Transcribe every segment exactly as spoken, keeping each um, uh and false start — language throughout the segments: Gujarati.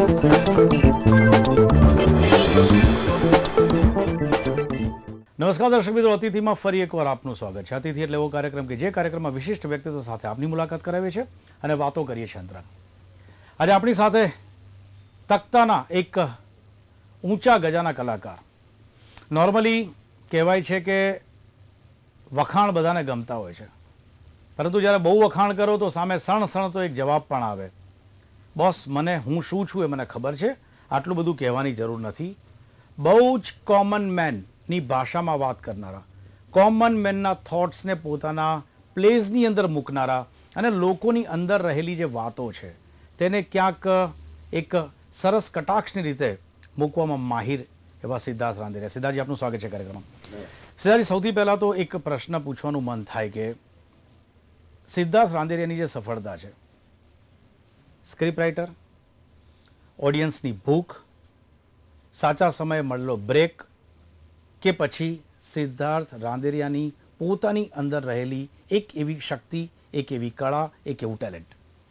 નમસ્કાર દર્શક મિત્રો, અતિથિમાં ફરી એકવાર આપનું સ્વાગત છે. અતિથિ એટલે એવો કાર્યક્રમ કે જે કાર્યક્રમમાં વિશિષ્ટ વ્યક્તિત્વ સાથે આપની મુલાકાત કરાવીએ છીએ અને વાતો કરીએ છીએ અંતરાલ. આજે આપણી સાથે તખ્તાના એક ઊંચા ગજાના કલાકાર. નોર્મલી કહેવાય છે કે વખાણ બધાને ગમતા હોય છે, પરંતુ જ્યારે બહુ વખાણ કરો તો સામે સણ સણ તો એક જવાબ પણ આવે. બોસ, મને હું શું છું એ મને ખબર છે, આટલું બધું કહેવાની જરૂર નથી. બહુ જ કોમન મેન ની ભાષામાં વાત કરનારા, કોમન મેનના થોટ્સને પોતાના પ્લેઝની અંદર મૂકનારા અને લોકોની અંદર રહેલી જે વાતો છે તેને ક્યાંક એક સરસ કટાક્ષની રીતે મૂકવામાં માહિર એવા સિદ્ધાર્થ રાંદેરિયા. સિદ્ધાર્થજી, આપનું સ્વાગત છે કાર્યક્રમમાં. સિદ્ધાર્થજી, સૌથી પહેલાં તો એક પ્રશ્ન પૂછવાનું મન થાય કે સિદ્ધાર્થ રાંદેરિયાની જે સફળતા છે, સ્ક્રિપ્ટ રાઇટર, ઓડિયન્સની ભૂખ, સાચા સમયે મળેલો બ્રેક, કે પછી સિદ્ધાર્થ રાંદેરિયાની પોતાની અંદર રહેલી એક એવી શક્તિ, એક એવી કળા, એક એવું ટેલેન્ટ?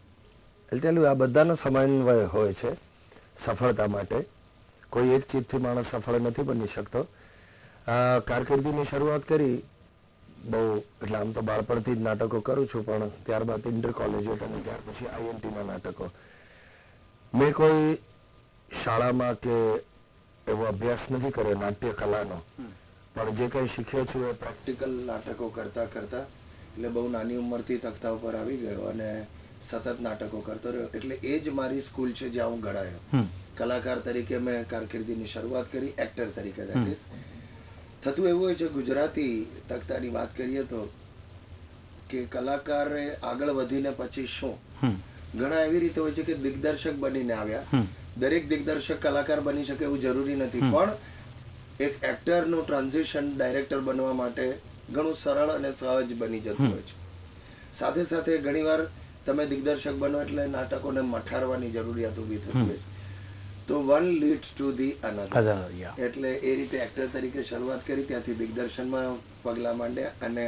એટલે આ બધાનો સમન્વય હોય છે સફળતા માટે. કોઈ એક ચીજથી માણસ સફળ નથી બની શકતો. કારકિર્દીની શરૂઆત કરી બહુ, એટલે આમ તો બાળપણથી જ નાટકો કરું છું, પણ ત્યારબાદ ઇન્ટર કોલેજેટ અને ત્યાર પછી આઈએનટીના નાટકો. મેં કોઈ શાળામાં કે એવો અભ્યાસ નથી કર્યો નાટ્ય કલાનો, પણ જે કંઈ શીખ્યો છું એ પ્રેક્ટિકલ નાટકો કરતા કરતા, એટલે બહુ નાની ઉંમરથી તખ્તા ઉપર આવી ગયો અને સતત નાટકો કરતો રહ્યો. એટલે એ જ મારી સ્કૂલ છે જ્યાં હું ઘડાયો. કલાકાર તરીકે મેં કારકિર્દીની શરૂઆત કરી, એક્ટર તરીકે. દેટ ઇઝ થતું એવું હોય છે, ગુજરાતી તખ્તાની વાત કરીએ તો, કે કલાકારે આગળ વધીને પછી શું, ઘણા એવી રીતે હોય છે કે દિગ્દર્શક બનીને આવ્યા. દરેક દિગ્દર્શક કલાકાર બની શકે એવું જરૂરી નથી, પણ એક એક્ટરનું ટ્રાન્ઝિશન ડાયરેક્ટર બનવા માટે ઘણું સરળ અને સહજ બની જતું હોય છે. સાથે સાથે ઘણીવાર તમે દિગ્દર્શક બનો એટલે નાટકોને મઠારવાની જરૂરિયાત ઊભી થતી હોય છે. તો one leads to the another. એટલે એ રીતે એક્ટર તરીકે શરૂઆત કરી, ત્યાંથી દિગ્દર્શનમાં પગલાં માંડ્યા અને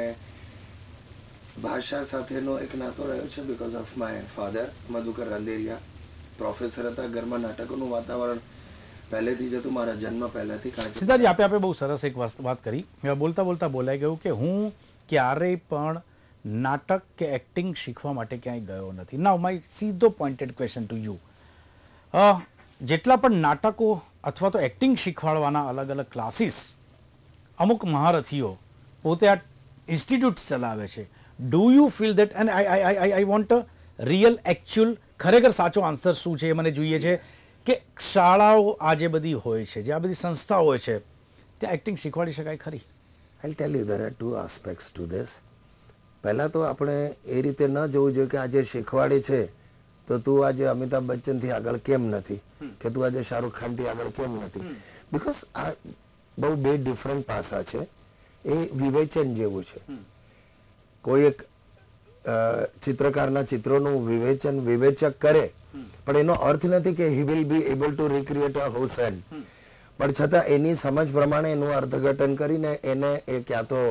ભાષા સાથેનો એક નાતો રહ્યો છે because of my father Madhukar Randeria. Professor હતા, ઘરમાં નાટકોનું વાતાવરણ પહેલેથી જ હતું, મારા જન્મ પહેલાથી. સિદ્ધાર્થજી, આપે આપે બહુ સરસ એક વાત કરી. બોલતા બોલતા બોલાઈ ગયું કે હું ક્યારેય પણ નાટક કે એક્ટિંગ શીખવા માટે ક્યાંય ગયો નથી. નાઉ માય સીધો પોઇન્ટેડ ક્વેશ્ચન ટુ યુ. જેટલા પણ નાટકો અથવા તો એક્ટિંગ શીખવાડવાના અલગ અલગ ક્લાસીસ અમુક મહારથીઓ પોતે આ ઇન્સ્ટિટ્યૂટ ચલાવે છે, do you feel that, and I I I I want real actual ખરેખર સાચો આન્સર શું છે એ મને જોઈએ છે, કે શાળાઓ આ જે બધી હોય છે, જે આ બધી સંસ્થાઓ હોય છે, ત્યાં એક્ટિંગ શીખવાડી શકાય ખરી? I tell you, there are two aspects to this. પહેલાં તો આપણે એ રીતે ન જોવું જોઈએ કે આજે શીખવાડે છે તો તું આજે અમિતાભ બચ્ચનથી આગળ કેમ નથી, કે તું આજે શાહરૂખ ખાનથી આગળ કેમ નથી. બિકોઝ આ બહુ બે ડિફરન્ટ પાસા છે. એ વિવેચન જેવું છે. કોઈ એક ચિત્રકારના ચિત્રોનું વિવેચન વિવેચક કરે, પણ એનો અર્થ નથી કે he will be able to recreate a whole hand. પણ છતાં એની સમજ પ્રમાણે એનું અર્થઘટન કરીને એને એ ક્યાં તો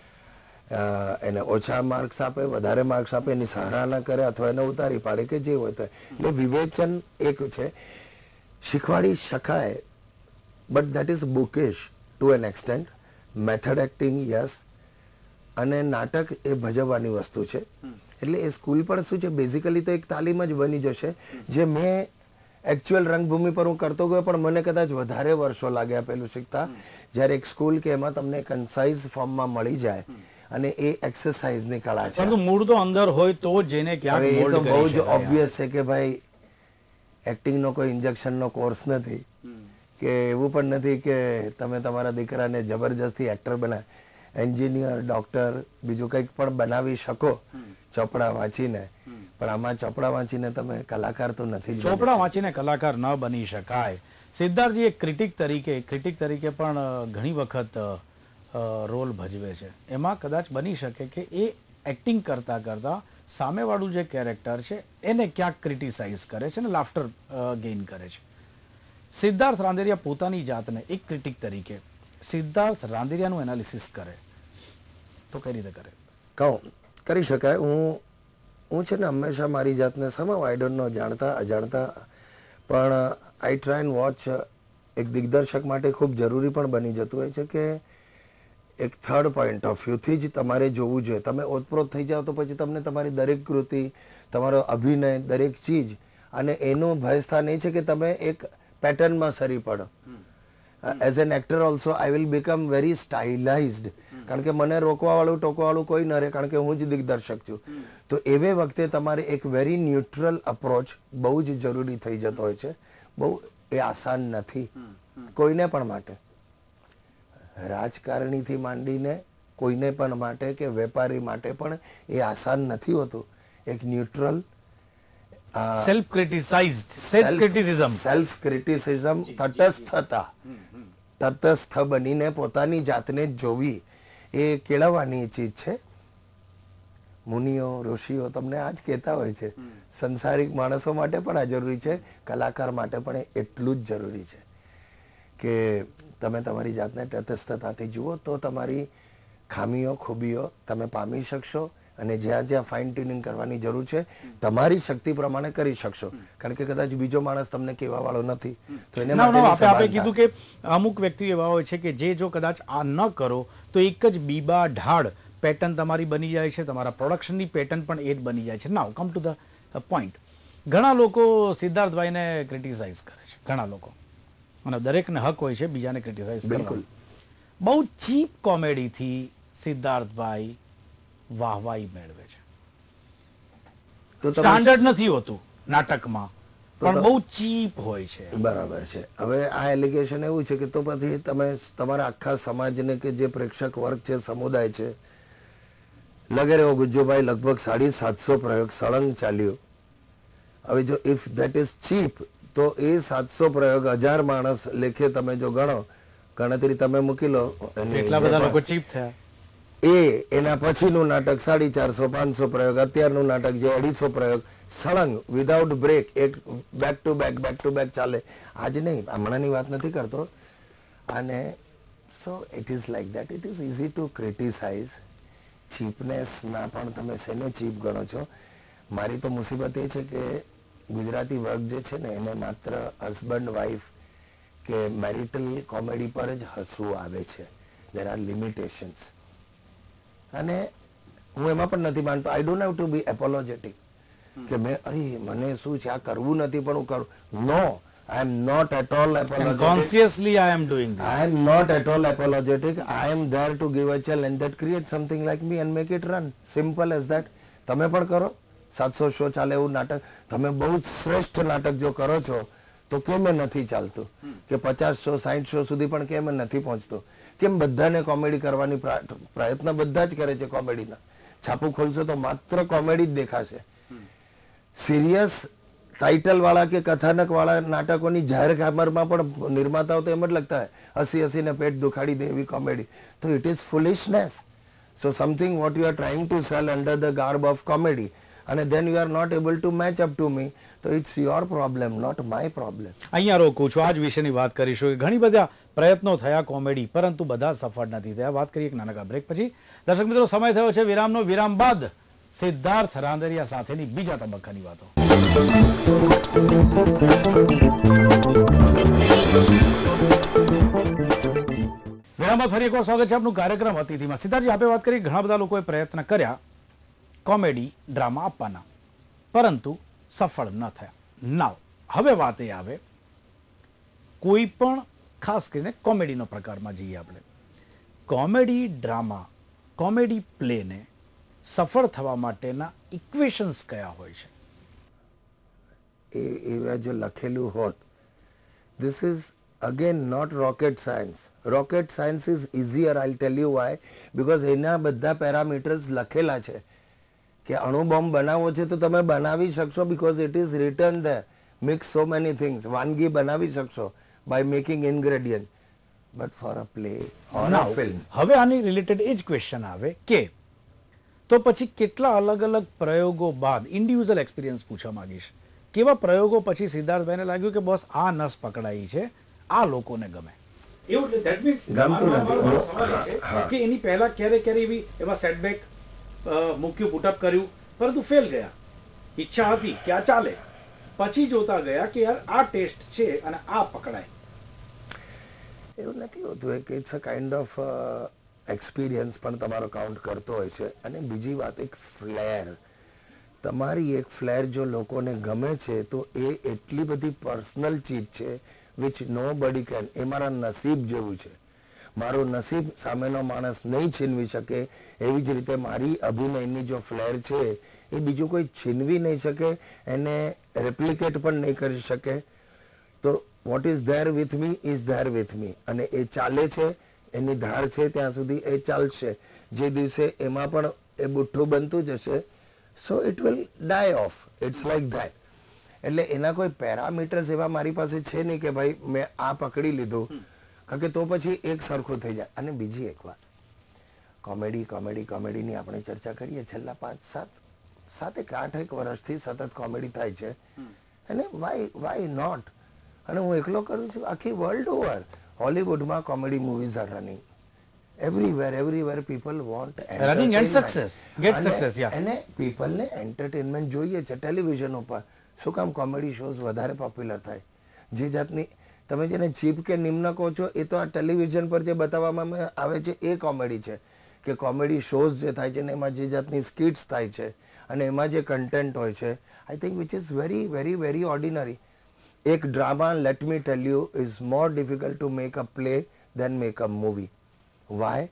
એને ઓછા માર્ક્સ આપે, વધારે માર્ક્સ આપે, એની સરાહના કરે અથવા એને ઉતારી પાડે, કે જે હોય તો. એટલે વિવેચન એક છે, શીખવાડી શકાય, but that is bookish to an extent. Method acting yes, અને નાટક એ ભજવવાની વસ્તુ છે. એટલે એ સ્કૂલ પણ શું છે, બેઝિકલી તો એક તાલીમ જ બની જશે, જે મેં એકચ્યુઅલ રંગભૂમિ પર હું કરતો ગયો, પણ મને કદાચ વધારે વર્ષો લાગ્યા પેલું શીખતા. જ્યારે એક સ્કૂલ કે એમાં તમને કન્સાઇઝ ફોર્મમાં મળી જાય, અને એ એક્સરસાઇઝની કળા છે. મૂળ તો અંદર હોય તો જેને ક્યાંક એ તો બહુ જ ઓબ્વિયસ છે કે ભાઈ એક્ટિંગનો કોઈ ઇન્જેક્શનનો કોર્સ નથી, કે એવું પણ નથી કે તમે તમારા દીકરાને જબરજસ્તી એક્ટર બનાવે. એન્જિનિયર, ડોક્ટર, બીજું કંઈક પણ બનાવી શકો ચોપડા વાંચીને, પણ આમાં ચોપડા વાંચીને તમે કલાકાર તો નથી. ચોપડા વાંચીને કલાકાર ન બની શકાય. સિદ્ધાર્થજી, એક ક્રિટિક તરીકે ક્રિટિક તરીકે પણ ઘણી વખત રોલ ભજવે છે. એમાં કદાચ બની શકે કે એ એક્ટિંગ કરતા કરતા સામેવાળું જે કેરેક્ટર છે એને ક્યાંક ક્રિટિસાઇઝ કરે છે અને લાફ્ટર ગેઇન કરે છે. સિદ્ધાર્થ રાંદેરિયા પોતાની જાતને એક ક્રિટિક તરીકે સિદ્ધાર્થ રાંદેરિયાનું એનાલિસિસ કરે તો કઈ રીતે કરે? કહું કરી શકાય. હું હું છે ને હંમેશા મારી જાતને સમાવ આઈ ડોન્ટ નો, જાણતા અજાણતા પણ આઈ ટ્રાય એન્ડ વોચ એક દિગ્દર્શક માટે ખૂબ જરૂરી પણ બની જતું હોય છે કે એક થર્ડ પોઈન્ટ ઓફ વ્યૂથી જ તમારે જોવું જોઈએ. તમે ઓતપ્રોત થઈ જાઓ તો પછી તમને તમારી દરેક કૃતિ, તમારો અભિનય, દરેક ચીજ અને એનું ભયસ્થાન એ છે કે તમે એક પેટર્નમાં સરી પડો. As an actor also I will become very stylised, કારણ કે મને રોકવાવાળું ટોકવાવાળું કોઈ ન રહે, કારણ કે હું જ દિગ્દર્શક છું. તો એવે વખતે તમારે એક વેરી ન્યુટ્રલ અપ્રોચ બહુ જ જરૂરી થઈ જતો હોય છે. બહુ એ આસાન નથી કોઈને પણ માટે, રાજકારણીથી માંડીને કોઈને પણ માટે કે વેપારી માટે પણ એ આસાન નથી હોતું. એક neutral self criticised self criticism self criticism તટસ્થતા તટસ્થ બનીને પોતાની જાતને જ જોવી એ કેળવવાની ચીજ છે. મુનિઓ, ઋષિઓ તમને આ જ કહેતા હોય છે. સંસારિક માણસો માટે પણ આ જરૂરી છે, કલાકાર માટે પણ એટલું જ જરૂરી છે કે તમે તમારી જાતને તટસ્થતાથી જુઓ તો તમારી ખામીઓ, ખૂબીઓ તમે પામી શકશો અને જ્યાં જ્યાં ફાઇન ટ્યુનિંગ કરવાની જરૂર છે તમારી શક્તિ પ્રમાણે કરી શકશો. કારણ કે કદાચ બીજો માણસ તમને કહેવા વાળો નથી, તો એને માટે આપણે કીધું કે અમુક વ્યક્તિઓ એવા હોય છે કે જે જો કદાચ આ ન કરો તો એક જ બીબા ઢાળ પેટર્ન તમારી બની જાય છે, તમારા પ્રોડક્શનની પેટર્ન પણ એ જ બની જાય છે. Now come to the point. ઘણા લોકો સિદ્ધાર્થભાઈને ક્રિટિસાઇઝ કરે છે, ઘણા લોકો, અને દરેકને હક હોય છે બીજાને ક્રિટિસાઇઝ કરવાનો. બહુ ચીપ કોમેડીથી સિદ્ધાર્થભાઈ વાહવાઈ મેળવે છે. સ્ટાન્ડર્ડ નથી હોતું નાટકમાં, પણ બહુ ચીપ હોય છે. બરાબર છે. હવે આ એલિગેશન એવું છે કે તો પછી તમે તમારા આખા સમાજને કે જે પ્રેક્ષક વર્ગ છે, સમુદાય છે, લગે રહો ગુજ્જુભાઈ લગભગ સાડી સાતસો પ્રયોગ સળંગ ચાલ્યો. હવે જો ઇફ ધેટ ઇઝ ચીપ તો એ સાતસો પ્રયોગ હજાર માણસ લેખે તમે જો ગણો, ગણતરી તમે મૂકી લો, એટલા બધા લોકો ચીપ થયા. એ એના પછીનું નાટક સાડી ચારસો પાંચસો પ્રયોગ, અત્યારનું નાટક જે અઢીસો પ્રયોગ સળંગ વિધાઉટ બ્રેક, એક back to back back to back ચાલે. આજ નહીં, હમણાંની વાત નથી કરતો. અને so it is like that. It is easy to criticise. Cheapness ના પણ તમે શેને ચીપ ગણો છો? મારી તો મુસીબત એ છે કે ગુજરાતી વર્ગ જે છે ને એને માત્ર હસબન્ડ વાઈફ કે મેરિટલ કોમેડી પર જ હસવું આવે છે. There are limitations. અને હું એમાં પણ નથી માનતો. I don't have to be apologetic કે મેં અરે મને શું છે આ કરવું નથી પણ હું કરું. નો, I am not at all apologetic. Consciously I am doing this. I am not at all apologetic. I am there to give a challenge that creates something like me and make it run. Simple as that. તમે પણ કરો. સાતસો શો ચાલે એવું નાટક. તમે બહુ શ્રેષ્ઠ નાટક જો કરો છો તો કેમ એ નથી ચાલતું? કે પચાસ શો સાઠ શો સુધી પણ કેમ એ નથી પહોંચતું? કેમ બધાને કોમેડી કરવાની પ્રયત્ન બધા જ કરે છે કોમેડીના? છાપું ખોલશો તો માત્ર કોમેડી જ દેખાશે. સિરિયસ ટાઇટલ વાળા કે કથાનક વાળા નાટકોની જાહેર ખામરમાં પણ નિર્માતાઓ તો એમ જ લગતા હોય હસી હસીને પેટ દુખાડી દે એવી કોમેડી. તો it is foolishness. So something what you are trying to sell under the garb of comedy અને then you are not able to match up to me, તો it's your problem, not my problem. અહીંયા રોકું છું. આ જ વિષયની વાત કરીશું કે ઘણી બધા પ્રયત્નો થયા કોમેડી, પરંતુ બધા સફળ નથી થયા. વાત કરીએ એક નાનકડા બ્રેક પછી. દર્શક મિત્રો, સમય થયો છે વિરામનો. વિરામ બાદ સિદ્ધાર્થ રાંદેરિયા સાથેની બીજા તબક્કાની વાતો. વિરામમાં ફરી એકવાર સ્વાગત છે આપનું કાર્યક્રમ અતિથિમાં. સિદ્ધાર્થજી, આપે વાત કરી ઘણા બધા લોકોએ પ્રયત્ન કર્યા કોમેડી ડ્રામા આપવાના, પરંતુ સફળ ન થયા. નાવ હવે વાત એ આવે કોઈ પણ ખાસ કરીને કોમેડીનો પ્રકારમાં જઈએ આપણે. કોમેડી ડ્રામા, કોમેડી પ્લેને સફળ થવા માટેના ઇક્વેશન્સ કયા હોય છે? એ એવા જો લખેલું હોત, this is again not rocket science. Rocket science is easier. I tell you why. Because એના બધા પેરામીટર્સ લખેલા છે કે અણુ બોમ્બ બનાવવો છે તો તમે બનાવી શકશો, because it is written the mix so many things. વાનગી બનાવી શકશો by making ingredient, but for a play or a film. હવે આની રિલેટેડ એ જ ક્વેશ્ચન આવે કે તો પછી કેટલા અલગ અલગ પ્રયોગો બાદ, ઇન્ડિવિજ્યુઅલ એક્સપિરિયન્સ પૂછવા માંગીશ, કેવા પ્રયોગો પછી સિદ્ધાર્થભાઈને લાગ્યું કે બસ આ નસ પકડાઈ છે, આ લોકોને ગમે? એવું ધેટ મીન્સ ગમતું નથી કે એની પહેલા ક્યારે ક્યારે એવી એમાં સેટબેક મૂક્યું, પુટઅપ કર્યું, પરંતુ ફેલ ગયા. ઈચ્છા હતી કે આ ચાલે, પછી જોતા ગયા કે યાર આ ટેસ્ટ છે અને આ પકડાય? એવું નથી હોતું કે it's a kind of experience પણ તમારો કાઉન્ટ કરતો હોય છે. અને બીજી વાત, એક ફ્લેર, તમારી એક ફ્લેર જો લોકોને ગમે છે તો એ એટલી બધી પર્સનલ ચીજ છે વિચ નો બડી કેન. એ મારા નસીબ જેવું છે. મારું નસીબ સામેનો માણસ નહીં છીનવી શકે. એવી જ રીતે મારી અભિનયની જો ફ્લેર છે એ બીજું કોઈ છીનવી નહીં શકે, એને રેપ્લિકેટ પણ નહીં કરી શકે. તો what is there with me is there with me. અને એ ચાલે છે, એની ધાર છે ત્યાં સુધી એ ચાલશે. જે દિવસે એમાં પણ એ બુઠ્ઠું બનતું જશે, so it will die off. It's like that. એટલે એના કોઈ પેરામીટર્સ એવા મારી પાસે છે નહીં કે ભાઈ મેં આ પકડી લીધું, કારણ કે તો પછી એક સરખું થઈ જાય. અને બીજી એક વાત, કોમેડી કોમેડી કોમેડીની આપણે ચર્ચા કરીએ, છેલ્લા પાંચ સાત સાત એક આઠ એક વર્ષથી સતત કોમેડી થાય છે. અને વાય વાય નોટ? અને હું એકલો કરું છું, આખી વર્લ્ડ ઓવર હોલીવુડમાં comedy movies are running everywhere. Everywhere people want running and success, get success. Yeah, અને પીપલને એન્ટરટેનમેન્ટ જોઈએ છે ટેલિવિઝન ઉપર. શું કામ કોમેડી શોઝ વધારે પોપ્યુલર થાય? જે જાતની તમે જેને ચીપ કે નિમ્ન કહો છો, એ તો આ ટેલિવિઝન પર જે બતાવવામાં આવે છે એ કોમેડી છે. કે કોમેડી શોઝ જે થાય છે ને એમાં જે જાતની સ્કિટ્સ થાય છે અને એમાં જે કન્ટેન્ટ હોય છે, I think which is very very very ordinary. એક drama, let me tell you, is more difficult to make a play than make a movie. Why?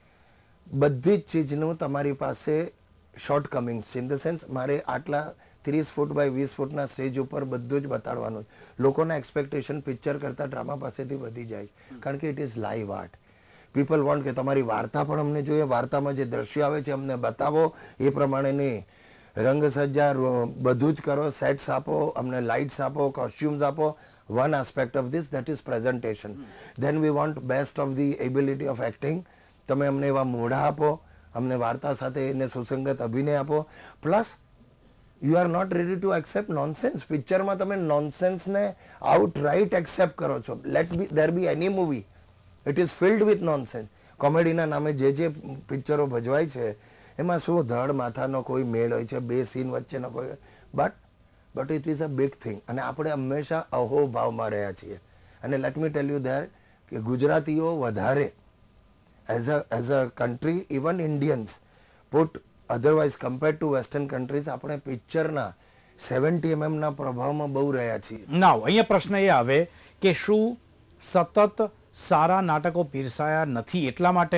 બધી જ ચીજનું તમારી પાસે શોર્ટ કમિંગ્સ છે. ઇન ધ સેન્સ, મારે આટલા ત્રીસ ફૂટ બાય વીસ ફૂટના સ્ટેજ ઉપર બધું જ બતાડવાનું. લોકોના એક્સપેક્ટેશન પિક્ચર કરતાં ડ્રામા પાસેથી વધી જાય, કારણ કે it is live art. People want કે તમારી વાર્તા પણ અમને જોઈએ, વાર્તામાં જે દ્રશ્ય આવે છે અમને બતાવો, એ પ્રમાણેની રંગસજ્જા બધું જ કરો, સેટ્સ આપો, અમને લાઇટ્સ આપો, કોસ્ટ્યુમ્સ આપો. One aspect of this, that is presentation. Then we want best of the ability of acting. તમે અમને એવા મોઢા આપો, અમને વાર્તા સાથે એને સુસંગત અભિનય આપો. Plus you are not ready to accept nonsense. પિક્ચરમાં તમે નોનસેન્સને આઉટ રાઇટ એક્સેપ્ટ કરો છો. Let be there be any movie, it is filled with nonsense. કોમેડીના નામે જે જે પિક્ચરો ભજવાય છે એમાં શું ધડ માથાનો કોઈ મેળ હોય છે, બે સીન વચ્ચેનો કોઈ, but but it is a big thing. અને આપણે હંમેશા અહોભાવમાં રહ્યા છીએ. અને let me tell you there કે ગુજરાતીઓ વધારે as a as a country, even Indians put otherwise compared to western countries, આપણે પિક્ચરના સેવન્ટી એમએમના પ્રભાવમાં બહુ રહ્યા છીએ. નાવ અહીંયા પ્રશ્ન એ આવે કે શું સતત સારા નાટકો પીરસાયા નથી એટલા માટે?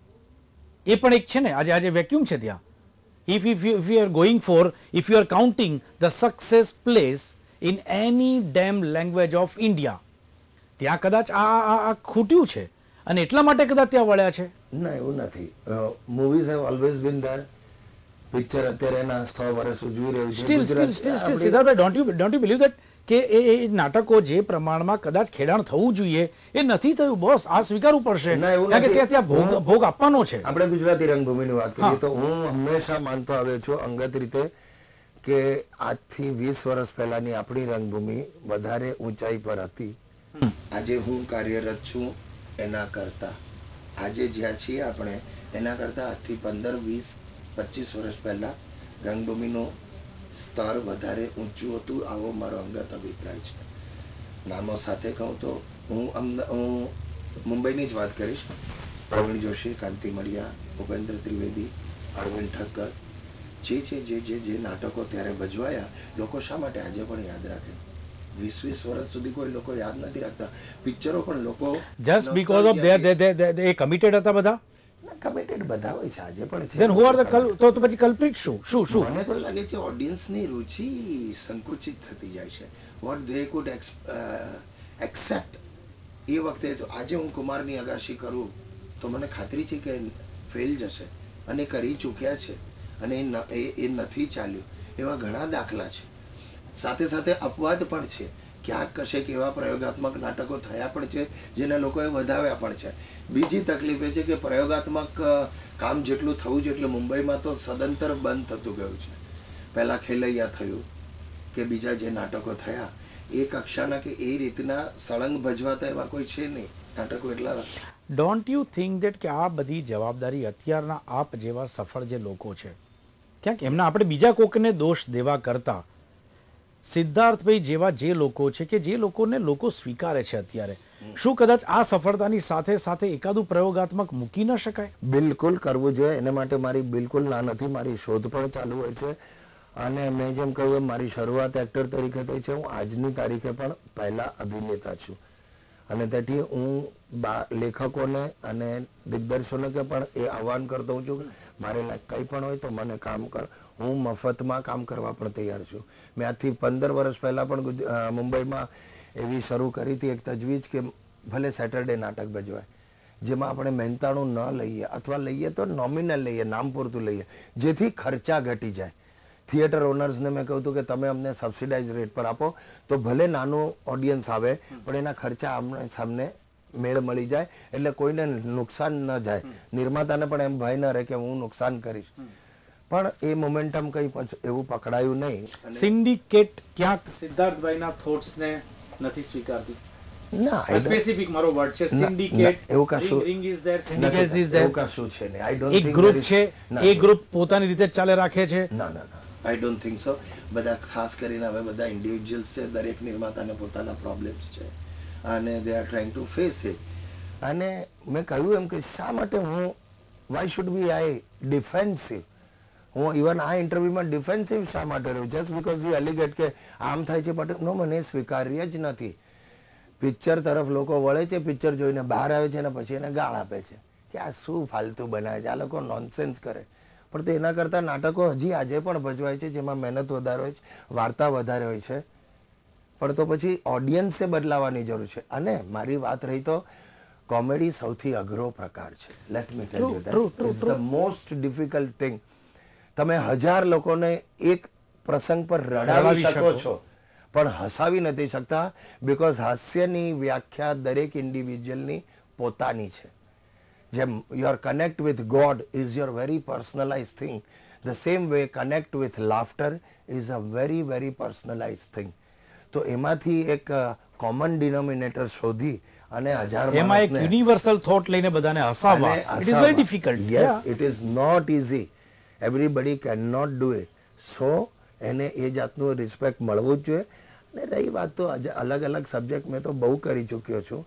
એ પણ એક છે ને, આજે આજે વેક્યુમ છે ત્યાં. If if you if you are going for, if you are counting the success place in any damn language of India, ત્યાં કદાચ આ આ ખૂટ્યું છે અને એટલા માટે કદાચ ત્યાં વળ્યા છે. ના, એવું નથી. Movies have always been there. Picture અત્યારે એના સો વર્ષ ઉજવી રહ્યું છે. સ્ટીલ સ્ટીલ સ્ટીલ સ્ટીલ સિદ્ધાર્થભાઈ, don't you don't you believe that કે એ એ નાટકો જે પ્રમાણમાં કદાચ ખેડાણ થવું જોઈએ એ નથી થયું. બોસ, આ સ્વીકારવું પડશે, કારણ કે ત્યાં ત્યાં ભોગ ભોગ આપવાનો છે. આપણે ગુજરાતી રંગભૂમિની વાત કરીએ તો હું હંમેશા માનતો આવ્યો છું અંગત રીતે કે આજથી વીસ વર્ષ પહેલાની આપણી રંગભૂમિ વધારે ઊંચાઈ પર હતી. આજે હું કાર્યરત છું એના કરતા, આજે જ્યાં છીએ આપણે એના કરતા આજથી પંદર વીસ પચીસ વર્ષ પહેલા રંગભૂમિનું સ્તર વધારે ઊંચું હતું. આવો મારો અંગત અભિપ્રાય છે. નામો સાથે કહું તો હું હું મુંબઈની જ વાત કરીશ. પ્રવીણ જોશી, કાંતિ મળિયા, ઉપેન્દ્ર ત્રિવેદી, અરવિંદ ઠક્કર, જે છે જે જે જે નાટકો ત્યારે ભજવાયા, લોકો શા માટે આજે પણ યાદ રાખે? વીસ વીસ વર્ષ સુધી કોઈ લોકો યાદ નથી રાખતા. પિક્ચરો પણ લોકો just because of they they committed હતા. બધા કમિટેડ બધા હોય છે, આજે પણ છે. ધેન હુ આર ધ કલ તો પછી કલ્પ્રિટ શું શું શું મને તો લાગે છે ઓડિયન્સની રુચિ સંકુચિત થતી જાય છે. વોટ ધે કુડ એક્સેપ્ટ એ વખતે. તો આજે હું કુમારની અગાશી કરું તો મને ખાતરી છે કે ફેલ જશે, અને કરી ચૂક્યા છે, અને એ નથી ચાલ્યું. એવા ઘણા દાખલા છે. સાથે સાથે અપવાદ પણ છે. ક્યાંક કશેક એવા પ્રયોગાત્મક નાટકો થયા પણ છે જેને લોકોએ વધાવ્યા પણ છે. બીજી તકલીફ એ છે કે પ્રયોગાત્મક કામ જેટલું થવું છે એટલું મુંબઈમાં તો સદંતર બંધ થતું ગયું છે. પહેલાં ખેલૈયા થયું કે બીજા જે નાટકો થયા એ કક્ષાના કે એ રીતના સળંગ ભજવાતા એવા કોઈ છે નહીં નાટકો. એટલા ડોન્ટ યુ થિંક દેટ કે આ બધી જવાબદારી અત્યારના આપ જેવા સફળ જે લોકો છે, ક્યાંક એમના આપણે બીજા કોકને દોષ દેવા કરતા સિદ્ધાર્થભાઈ જેવા જે લોકો છે કે જે લોકોને લોકો સ્વીકારે છે અત્યારે, શું કદાચ આ સફળતાની સાથે સાથે એકાદું પ્રયોગાત્મક મૂકી ન શકાય? બિલકુલ કરવું જોઈએ. એને માટે મારી બિલકુલ ના નથી. મારી શોધ પણ ચાલુ હોય છે અને મેં જેમ કહ્યું એમ મારી શરૂઆત એક્ટર તરીકે થઈ છે. હું આજની તારીખે પણ પહેલા અભિનેતા છું અને તેથી હું લેખકોને અને દિગ્દર્શકોને પણ એ આહ્વાન કરતો હોઉં છું કે મારે કંઈ પણ હોય તો મને કામ કર, હું મફતમાં કામ કરવા પણ તૈયાર છું. મેં આજથી પંદર વર્ષ પહેલાં પણ મુંબઈમાં એવી શરૂ કરી હતી એક તજવીજ કે ભલે સેટરડે નાટક ભજવાય, જેમાં આપણે મહેનતાણું ન લઈએ અથવા લઈએ તો નોમિનલ લઈએ, નામ પૂરતું લઈએ, જેથી ખર્ચા ઘટી જાય. થિયેટર ઓનર્સને મેં કહ્યું હતું કે તમે અમને સબસિડાઇઝ રેટ પર આપો તો ભલે નાનું ઓડિયન્સ આવે પણ એના ખર્ચા અમને સામને મેળ મળી જાય, એટલે કોઈને નુકસાન ન જાય, નિર્માતાને પણ એમ ભય ન રહે કે હું નુકસાન કરીશ. પણ એ મોમેન્ટમ કંઈ એવું પકડાયું નહીં. સિન્ડિકેટ ક્યાંક સિદ્ધાર્થભાઈના થોટ્સને નથી સ્વીકારતી. ના, સ્પેસિફિક મારો વર્ડ છે સિન્ડિકેટ. એવું કશું ring is there, syndicate is there. એવું કશું છે નહીં. આઈ ડોન્ટ એક ગ્રુપ છે, એ ગ્રુપ પોતાની રીતે ચાલે રાખે છે. ના ના ના, આઈ ડોન્ટ થિંક સો. બધા ખાસ કરીને હવે બધા ઇન્ડિવિજ્યુઅલ્સ છે, દરેક નિર્માતાને પોતાના પ્રોબ્લેમ્સ છે અને they are trying to face it. અને મેં કહ્યું એમ કે શા માટે હું, why should be I defensive? હું ઇવન આ ઇન્ટરવ્યુમાં ડિફેન્સિવ શા માટે રહ્યું? જસ્ટ બીકોઝ યુ એલિગેટ કે આમ થાય છે, બટ નો, મને સ્વીકાર્ય જ નથી. પિક્ચર તરફ લોકો વળે છે, પિક્ચર જોઈને બહાર આવે છે અને પછી એને ગાળ આપે છે કે આ શું ફાલતુ બનાવે છે, આ લોકો નોનસેન્સ કરે. પણ તો એના કરતાં નાટકો હજી આજે પણ ભજવાય છે જેમાં મહેનત વધારે હોય છે, વાર્તા વધારે હોય છે, પણ તો પછી ઓડિયન્સે બદલાવાની જરૂર છે. અને મારી વાત રહી તો કોમેડી સૌથી અઘરો પ્રકાર છે. Let me tell you that it's the most difficult thing. તમે હજાર લોકોને એક પ્રસંગ પર રડાવી શકો છો પણ હસાવી નથી શકતા, બીકોઝ હાસ્યની વ્યાખ્યા દરેક ઇન્ડિવિજ્યુઅલની પોતાની છે. જેમ your connect with God is your very personalize thing, the same way connect with laughter is a very very personalize thing. તો એમાંથી એક કોમન ડિનોમિનેટર શોધી અને હજાર એમાં એક યુનિવર્સલ થોટ લઈને બધાને હસાવવા, it is very difficult. Yes, it is not easy. Everybody can not do it. So એને એ જાતનું રિસ્પેક્ટ મળવું જ જોઈએ. અને રહી વાત તો અલગ અલગ સબ્જેક્ટ મેં તો બહુ કરી ચૂક્યો છું.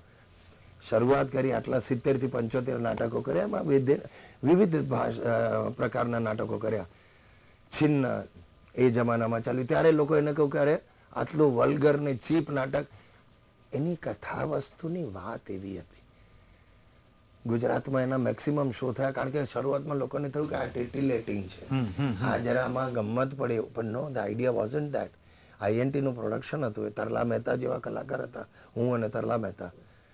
શરૂઆત કરી આટલા સિત્તેર થી પંચોતેર નાટકો કર્યા, એમાં વિવિધ પ્રકારના નાટકો કર્યા. છિન્ન એ જમાનામાં ચાલ્યું, ત્યારે લોકો એને કહ્યું કે અરે આટલું વલ્ગર ને ચીપ નાટક. એની કથા વસ્તુની વાત એવી હતી. ગુજરાતમાં એના મેક્સિમમ શો થયા, કારણ કે શરૂઆતમાં લોકોને થયું કે આ ટિટિલેટિંગ છે, હા જરા આમાં ગમત પડે, પણ no, the idea wasn't that. આઈએનટીનું પ્રોડક્શન હતું, એ તરલા મહેતા જેવા કલાકાર હતા, હું અને તરલા મહેતા,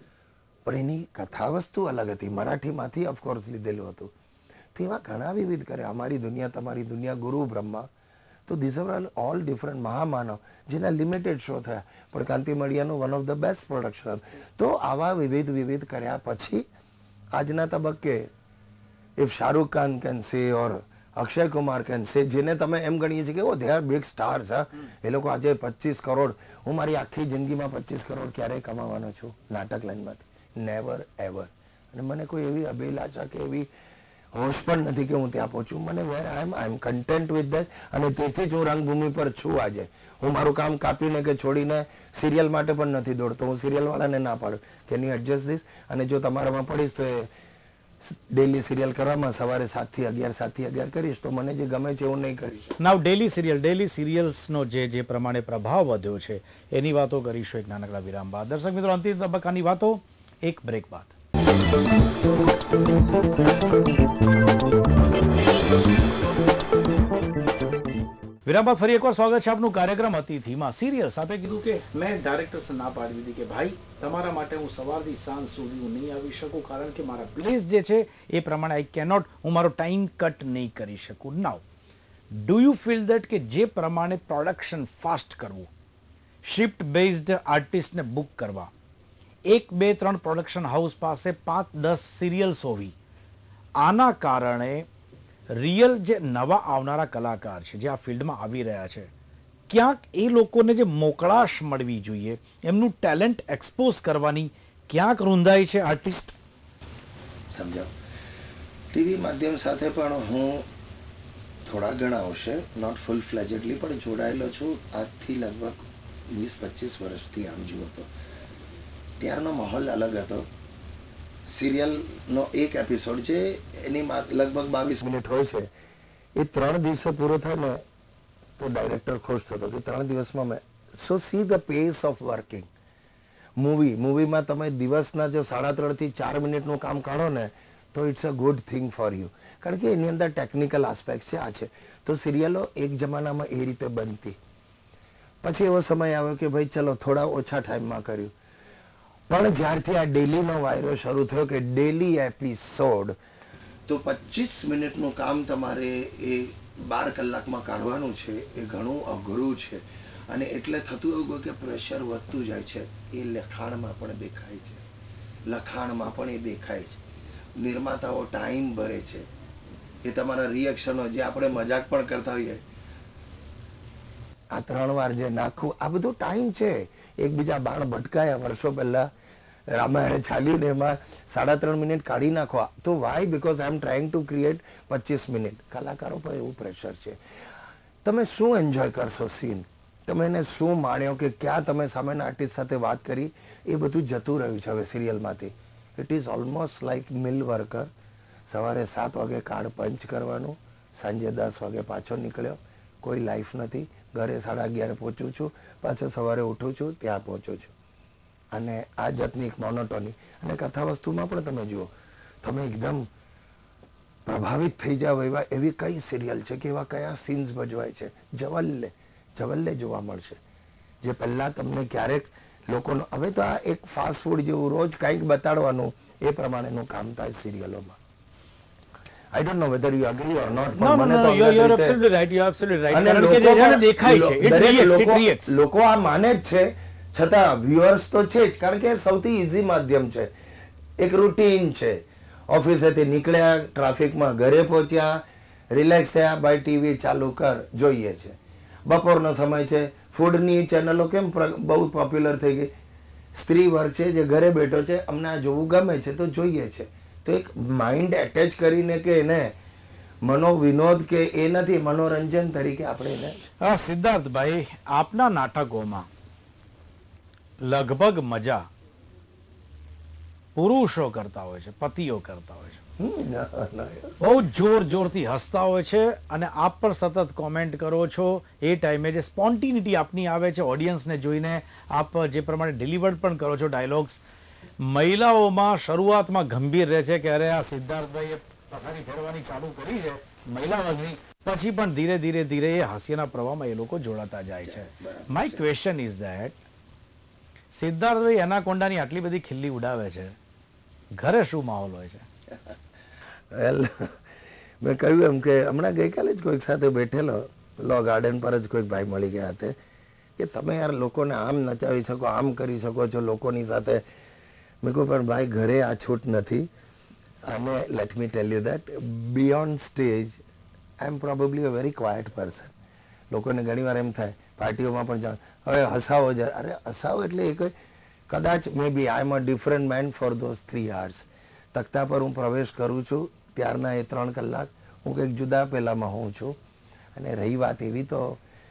પણ એની કથા વસ્તુ અલગ હતી. મરાઠીમાંથી ઓફકોર્સ લીધેલું હતું. તેવા ઘણા વિવિધ કર્યા. અમારી દુનિયા તમારી દુનિયા, ગુરુ બ્રહ્મા, તો ધીસ આર ઓલ ડિફરન્ટ. મહામાનવ જેના લિમિટેડ શો થયા, પણ કાંતિ મળિયાનું one of the best production હતું. તો આવા વિવિધ વિવિધ કર્યા પછી આજના તબક્કે if Shahrukh Khan can say or Akshay Kumar can say, જેને તમે એમ ગણીએ છીએ કે oh they are big stars, હા, એ લોકો આજે પચીસ કરોડ, હું મારી આખી જિંદગીમાં પચીસ કરોડ ક્યારેય કમાવાનો છું નાટક લાઈનમાંથી, નેવર એવર. અને મને કોઈ એવી અભિલાષા કે એવી હોશ પણ નથી કે હું ત્યાં પહોંચું. મને where I am I am content with that. અને તેથી જ હું રંગભૂમિ પર છું આજે. હું મારું કામ કાપીને કે છોડીને સિરિયલ માટે પણ નથી દોડતો. હું સિરિયલવાળાને ના પાડું કે નહીં એડજસ્ટ ધીસ, અને જો તમારામાં પડીશ તો એ ડેલી સિરિયલ કરવામાં સવારે સાત થી અગિયાર સાત થી અગિયાર કરીશ તો મને જે ગમે છે એવું નહીં કરીશ. નાવ ડેલી સિરિયલ ડેલી સિરિયલ્સનો જે જે પ્રમાણે પ્રભાવ વધ્યો છે એની વાતો કરીશું એક નાનકડા વિરામ બાદ. દર્શક મિત્રો, અંતિમ તબક્કાની વાતો એક બ્રેક બાદ. વિરામ બાદ ફરી એકવાર સ્વાગત છે આપનું કાર્યક્રમ અતિથિમાં. સિરિયલ સાથે કીધું કે મેં ડાયરેક્ટર્સ ના પાડી દીધી કે ભાઈ તમારા માટે હું સવારથી સાંજ સુધી હું નહીં આવી શકું, કારણ કે મારા પ્લેસ જે છે એ પ્રમાણે આઈ કેનોટ, હું મારો ટાઈમ કટ નહીં કરી શકું. Now do you feel that કે જે પ્રમાણે પ્રોડક્શન ફાસ્ટ કરવું, શિફ્ટ બેઝડ આર્ટિસ્ટને બુક કરવા, એક બે ત્રણ પ્રોડક્શન હાઉસ પાસે પાંચ દસ સિરિયલ્સ હોવી, આના કારણે રિયલ જે નવા આવનારા કલાકાર છે જે આ ફિલ્ડમાં આવી રહ્યા છે, ક્યાંક એ લોકોને જે મોકળાશ મળવી જોઈએ, એમનું ટેલેન્ટ એક્સપોઝ કરવાની ક્યાંક રૂંધાઈ છે આર્ટિસ્ટ? સમજાવ. ટીવી માધ્યમ સાથે પણ હું થોડા ઘણા આવશે, નોટ ફૂલ ફ્લેજેડલી, પણ જોડાયેલો છું આજથી લગભગ વીસ પચીસ વર્ષથી. આમ જુઓ તો ત્યારનો માહોલ અલગ હતો. સિરિયલનો એક એપિસોડ છે એની લગભગ બાવીસ મિનિટ હોય છે. એ ત્રણ દિવસે પૂરો થાય ને તો ડાયરેક્ટર ખુશ થતો કે ત્રણ દિવસમાં મેં. So see the pace of working. Movie મૂવીમાં તમે દિવસના જો સાડા ત્રણથી ચાર મિનિટનું કામ કાઢો ને તો it's a good thing for you, કારણ કે એની અંદર ટેકનિકલ આસ્પેક્ટ છે. આ છે તો સિરિયલો એક જમાનામાં એ રીતે બનતી. પછી એવો સમય આવ્યો કે ભાઈ ચલો થોડા ઓછા ટાઈમમાં કર્યું. પણ જ્યારથી આ ડેલીનો વાયરો શરૂ થયો કે ડેલી એપિસોડ, તો પચીસ મિનિટનું કામ તમારે એ બાર કલાકમાં કાઢવાનું છે, એ ઘણું અઘરું છે. અને એટલે થતું એવું કે પ્રેશર વધતું જાય છે. એ લખાણમાં પણ દેખાય છે, લખાણમાં પણ એ દેખાય છે. નિર્માતાઓ ટાઈમ ભરે છે, એ તમારા રિએક્શનો જે આપણે મજાક પણ કરતા હોઈએ, આ ત્રણ વાર જે નાખવું, આ બધું ટાઈમ છે. એકબીજા બાણ ભટકાયા વર્ષો પહેલા રામાયણે ચાલ્યું ને એમાં સાડા ત્રણ મિનિટ કાઢી નાખવા. તો why? Because I am trying to create પચીસ મિનિટ. કલાકારો પર એવું પ્રેશર છે. તમે શું એન્જોય કરશો સીન, તમે એને શું માણ્યો, કે ક્યાં તમે સામેના આર્ટિસ્ટ સાથે વાત કરી, એ બધું જતું રહ્યું છે હવે સિરિયલમાંથી. It is almost like mill worker. સવારે સાત વાગે કાર્ડ પંચ કરવાનું, સાંજે દસ વાગે પાછો નીકળ્યો, કોઈ લાઈફ નથી. ઘરે સાડા અગિયારે પહોંચું છું, પાછો સવારે ઉઠું છું, ત્યાં પહોંચું છું. અને આ જાતની એક મોનોટોની. અને કથા વસ્તુમાં પણ તમે જુઓ, તમે એકદમ પ્રભાવિત થઈ જાવ એવા એવી કઈ સિરિયલ છે કે એવા કયા સીન્સ ભજવાય છે. જવલ્લે જવલ્લે જોવા મળશે, જે પહેલાં તમને ક્યારેક લોકોનો. હવે તો આ એક ફાસ્ટ ફૂડ જેવું રોજ કંઈક બતાડવાનું એ પ્રમાણેનું કામ થાય સિરિયલોમાં. I don't know whether you agree or not. No, no, no, you are absolutely right. You are absolutely right. કારણ કે જેને દેખાય છે, it reacts, it reacts. લોકો આ માને જ છે, છતાં વ્યુઅર્સ તો છે જ, કારણ કે સૌથી ઈઝી માધ્યમ છે. એક રૂટીન છે. ઓફિસેથી નીકળ્યા, ટ્રાફિકમાં ઘરે પહોંચ્યા, રિલેક્સ થયા, બાય ટીવી ચાલુ કર, જોઈએ છે. બપોરનો સમય છે, ફૂડની ચેનલો કેમ બહુ પોપ્યુલર થઈ ગઈ. સ્ત્રી વર્ગ છે જે ઘરે બેઠો છે, અમને આ જોવું ગમે છે તો જોઈએ છે. તો એક માઇન્ડ એટેચ કરીને કે એને મનોવિનોદ કે એ નથી, મનોરંજન તરીકે આપણે એને. હા સિદ્ધાર્થભાઈ, આપના નાટકોમાં લગભગ મજા પુરુષો કરતા હોય છે, પતિઓ કરતા હોય છે. બહુ જોર જોરથી હસતા હોય છે અને આપ પણ સતત કોમેન્ટ કરો છો. એ ટાઈમે જે સ્પોન્ટિનિટી આપની આવે છે, ઓડિયન્સને જોઈને આપ જે પ્રમાણે ડિલિવર્ડ પણ કરો છો ડાયલોગ્સ, મહિલાઓમાં શરૂઆતમાં ગંભીર રહે છે કે અરે આ સિદ્ધાર્થભાઈએ પથારી ફેરવાની ચાલુ કરી છે મહિલા વર્ગની, પછી પણ ધીરે ધીરે ધીરે એ હાસ્યના પ્રવાહમાં એ લોકો જોડાતા જાય છે. માય ક્વેશ્ચન ઇઝ ધેટ, સિદ્ધાર્થભાઈ એનાકોન્ડાની આટલી બધી ખિલ્લી ઉડાવે છે, ઘરે શું માહોલ હોય છે? વેલ, મેં કહ્યું એમ કે હમણાં ગઈકાલે જ કોઈક સાથે બેઠેલો, લો ગાર્ડન પર જ કોઈક ભાઈ મળી ગયા હતા કે તમે યાર લોકોને આમ નચાવી શકો, આમ કરી શકો છો લોકોની સાથે. મેં કહું પણ ભાઈ ઘરે આ છૂટ નથી. અને let me tell you that beyond stage I am probably a very quiet person. લોકોને ઘણીવાર એમ થાય પાર્ટીઓમાં પણ જાઓ, હવે હસાવો જ. અરે હસાવો એટલે એ કોઈ કદાચ may be I am a different man for those three hours. તખ્તા પર હું પ્રવેશ કરું છું ત્યારના એ ત્રણ કલાક હું કંઈક જુદા પહેલામાં હોઉં છું. અને રહી વાત એવી તો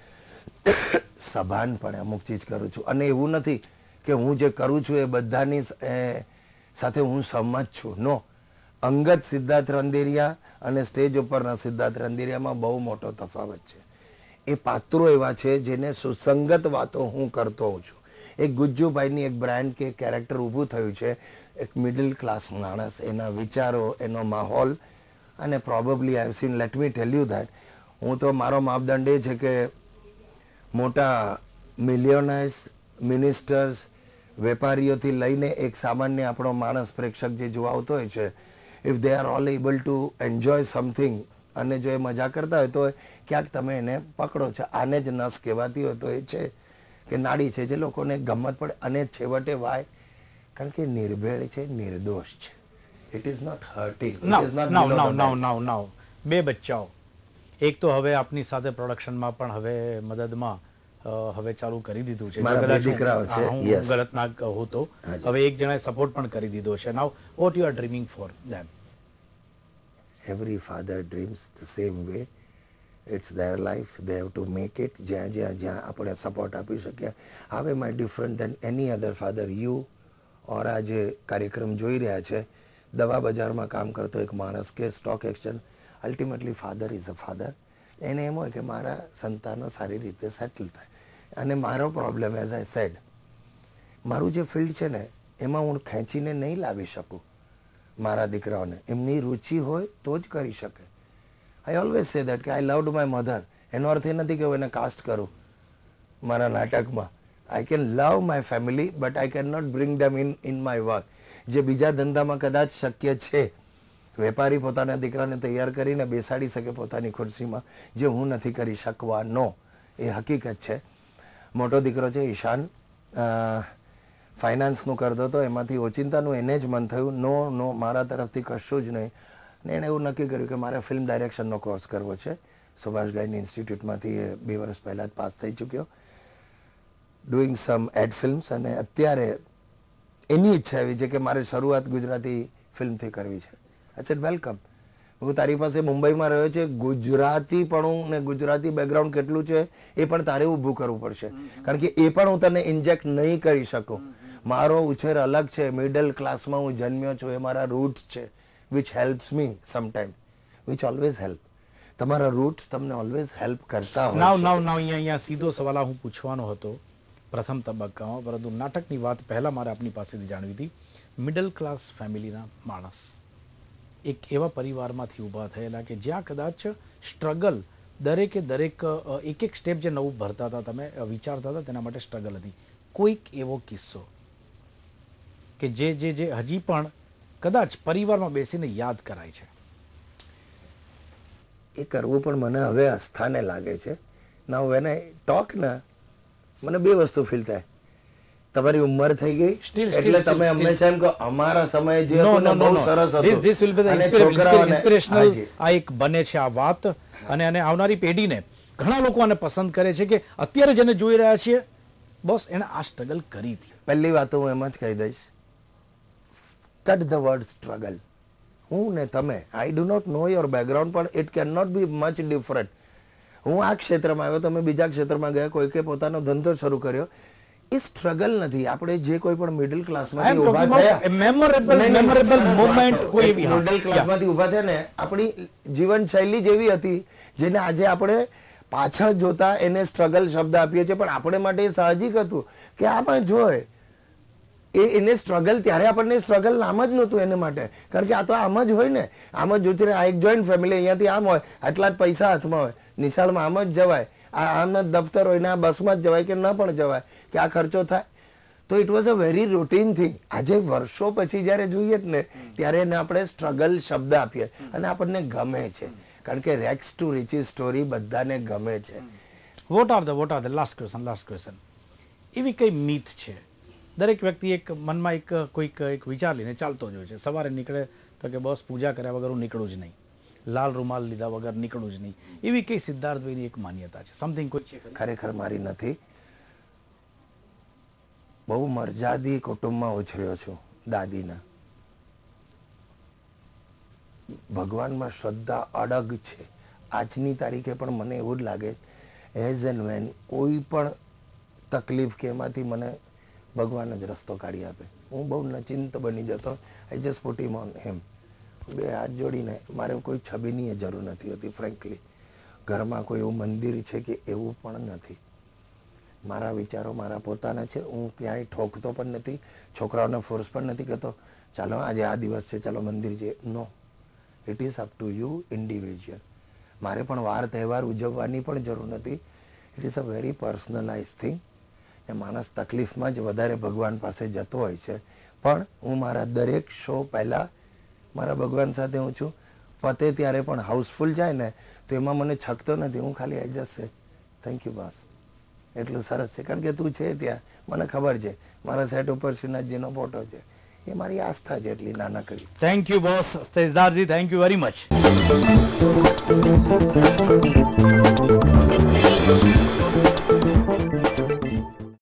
સભાનપણે અમુક ચીજ કરું છું. અને એવું નથી કે હું જે કરું છું એ બધાની સાથે હું સંમત છું. નો, અંગત સિદ્ધાર્થ રંદેરિયા અને સ્ટેજ ઉપરના સિદ્ધાર્થ રંદેરિયામાં બહુ મોટો તફાવત છે. એ પાત્રો એવા છે જેને સુસંગત વાતો હું કરતો હોઉં છું. એક ગુજ્જુભાઈની એક બ્રાન્ડ કે કેરેક્ટર ઊભું થયું છે, એક મિડલ ક્લાસ માણસ, એના વિચારો, એનો માહોલ. અને probably I have seen, let me tell you that, હું તો મારો માપદંડ એ છે કે મોટા મિલિયોનર્સ, મિનિસ્ટર્સ, વેપારીઓથી લઈને એક સામાન્ય આપણો માણસ પ્રેક્ષક જે જોવા આવતો હોય છે, if they are all able to enjoy something, અને જો એ મજા કરતા હોય તો ક્યાંક તમે એને પકડો છો. આને જ નસ કહેવાતી હોય તો એ છે કે નાડી છે જે લોકોને ગમત પડે. અને છેવટે વાય, કારણ કે નિર્ભેળ છે, નિર્દોષ છે. It is not hurting. Now now now now now બે બચ્ચાઓ, એક તો હવે આપની સાથે પ્રોડક્શનમાં પણ હવે મદદમાં હવે ચાલુ કરી દીધું છે, ગલત ના કહું તો. હવે એક જણાએ સપોર્ટ પણ કરી દીધો છે. Now what you are dreaming for them? Every father dreams the same way it's their life, they have to make it. જ્યાં જ્યાં જ્યાં આપણે સપોર્ટ આપી શકીએ. હવે my different than any other father. You or આ જે કાર્યક્રમ જોઈ રહ્યા છે, દવા બજારમાં કામ કરતો એક માણસ કે stock exchange, ultimately father is a father. એને એમ હોય કે મારા સંતાનો સારી રીતે સેટલ થાય. અને મારો પ્રોબ્લેમ, એઝ આઈ સેડ, મારું જે ફિલ્ડ છે ને એમાં હું ખેંચીને નહીં લાવી શકું મારા દીકરાઓને. એમની રુચિ હોય તો જ કરી શકે. આઈ ઓલવેઝ સે દેટ કે આઈ લવડ માય મધર. એનો અર્થ એ નથી કે હું એને કાસ્ટ કરું મારા નાટકમાં. I can love my family but I can not bring them in in my work. જે બીજા ધંધામાં કદાચ શક્ય છે, વેપારી પોતાના દીકરાને તૈયાર કરીને બેસાડી શકે પોતાની ખુરશીમાં, જે હું નથી કરી શકવાનો, એ હકીકત છે. મોટો દીકરો છે ઈશાન, ફાઇનાન્સનું કરતો હતો, એમાંથી ઓચિંતાનું એને જ મન થયું, નો નો મારા તરફથી કશું જ નહીં. ને એણે એવું નક્કી કર્યું કે મારે ફિલ્મ ડાયરેક્શનનો કોર્સ કરવો છે. સુભાષ ગાયની ઇન્સ્ટિટ્યૂટમાંથી એ બે વર્ષ પહેલાં જ પાસ થઈ ચૂક્યો, ડુઈંગ સમ એડ ફિલ્મ્સ. અને અત્યારે એની ઈચ્છા એવી છે કે મારે શરૂઆત ગુજરાતી ફિલ્મથી કરવી છે. I said welcome. હું તારી પાસે મુંબઈમાં રહ્યો છે, ગુજરાતીપણું ને ગુજરાતી બેકગ્રાઉન્ડ કેટલું છે એ પણ તારે ઊભું કરવું પડશે, કારણ કે એ પણ હું તને ઇન્જેક્ટ નહીં કરી શકું. મારો ઉછેર અલગ છે, મિડલ ક્લાસમાં હું જન્મ્યો છું, એ મારા રૂટ્સ છે, which helps me sometime, which always help. તમારા રૂટ્સ તમને ઓલવેઝ હેલ્પ કરતા હોય. નાવ નાવ નાવ અહીંયા અહીંયા સીધો સવાલ હું પૂછવાનો હતો પ્રથમ તબક્કામાં, પરંતુ નાટકની વાત પહેલાં મારે આપની પાસેથી જાણવી હતી. મિડલ ક્લાસ ફેમિલીના માણસ, એક એવા પરિવારમાંથી ઊભા થયેલા કે જ્યાં કદાચ સ્ટ્રગલ, દરેકે દરેક એક એક સ્ટેપ જે નવું ભરતા હતા, તમે વિચારતા હતા, તેના માટે સ્ટ્રગલ હતી. કોઈક એવો કિસ્સો કે જે જે જે હજી પણ કદાચ પરિવારમાં બેસીને યાદ કરાય છે? એ કરવું પણ મને હવે અસ્થાને લાગે છે. ના વેન આઈ ટોક ને મને બે વસ્તુ ફીલ થાય. તમારી ઉંમર થઈ ગઈ એટલે તમે હંમેશા એમ કહો અમારા સમયે જે હતું ને બહુ સરસ હતું. This will be the inspirational. આ એક બને છે આ વાત, અને અને આવનારી પેઢીને ઘણા લોકો આને પસંદ કરે છે કે અત્યારે જેને જોઈ રહ્યા છીએ, બસ એને આ સ્ટ્રગલ કરી હતી. પહેલી વાત હું એમ જ કહી દઈશ, કટ ધ વર્ડ સ્ટ્રગલ. હું ને તમે, I do not know your background, પણ it can not be much different. હું આ ક્ષેત્રમાં આવ્યો, તમે બીજા ક્ષેત્રમાં ગયા, કોઈકે પોતાનો ધંધો શરૂ કર્યો, એ સ્ટ્રગલ નથી. આપણે જે કોઈ પણ મિડલ ક્લાસમાંથી ઉભા થયા, મેમોરેબલ મેમોરેબલ મોમેન્ટ કોઈ બી મિડલ ક્લાસમાંથી ઉભા થયા ને, આપણી જીવનશૈલી જેવી હતી જેને આજે આપણે પાછળ જોતા એને સ્ટ્રગલ શબ્દ આપીએ છીએ, પણ આપણે માટે એ સાહજિક હતું કે આમાં જોય એ એને સ્ટ્રગલ. ત્યારે આપણને સ્ટ્રગલ નામ જ નહોતું એને માટે, કારણ કે આ તો આમ જ હોય ને, આમ જ જોતી રહે. આ એક જોઈન્ટ ફેમિલી, અહીંયાથી આમ હોય, આટલા જ પૈસા હાથમાં હોય, નિશાળમાં આમ જ જવાય, આ આમ જ દફતર હોય ને આ બસમાં જ જવાય કે ન પણ જવાય, કે આ ખર્ચો થાય. તો it was a very routine thing. આજે વર્ષો પછી જ્યારે જોઈએ જ ને, ત્યારે એને આપણે સ્ટ્રગલ શબ્દ આપીએ અને આપણને ગમે છે, કારણ કે રેક્સ ટુ રિચીસ સ્ટોરી બધાને ગમે છે. What are the what are the last question last question એવી કઈ મીથ છે? દરેક વ્યક્તિ એક મનમાં એક કોઈક એક વિચાર લઈને ચાલતો જ હોય છે. સવારે નીકળે તો કે બસ પૂજા કર્યા વગર હું નીકળું જ નહીં, લાલ રૂમાલ લીધા વગર નીકળું જ નહીં. એવી કઈ સિદ્ધાર્થભાઈની એક માન્યતા છે? સમથિંગ કોઈ છે? ખરેખર મારી નથી. બહુ મર્યાદી કુટુંબમાં ઉછર્યો છું, દાદીના. ભગવાનમાં શ્રદ્ધા અડગ છે. આજની તારીખે પણ મને એવું જ લાગે, એઝ એન્ડ વેન કોઈ પણ તકલીફ કે એમાંથી મને ભગવાન જ રસ્તો કાઢી આપે. હું બહુ નચિંત બની જતો. I just put him on him. બે હાથ જોડીને, મારે કોઈ છબીની જરૂર નથી હોતી ફ્રેન્કલી. ઘરમાં કોઈ એવું મંદિર છે કે એવું પણ નથી. મારા વિચારો મારા પોતાના છે. હું ક્યાંય ઠોકતો પણ નથી, છોકરાઓને ફોર્સ પણ નથી કહેતો ચાલો આજે આ દિવસ છે ચાલો મંદિર જઈએ. No, it is up to you individual. મારે પણ વાર તહેવાર ઉજવવાની પણ જરૂર નથી. It is a very personalize thing. એ માણસ તકલીફમાં જ વધારે ભગવાન પાસે જતો હોય છે. પણ હું મારા દરેક શો પહેલાં મારા ભગવાન સાથે હું છું. પતે ત્યારે પણ હાઉસફુલ જાય ને તો એમાં મને છકતો નથી. હું ખાલી I just say thank you બસ, એટલું સરસ છે, કારણ કે તું છે ત્યાં, મને ખબર છે. મારા સેટ ઉપર શ્રીનાથજીનો ફોટો છે, એ મારી આસ્થા છે એટલી નાનકડી. થેન્ક યુ બોસ સિદ્ધાર્થજી, થેન્ક યુ વેરી મચ.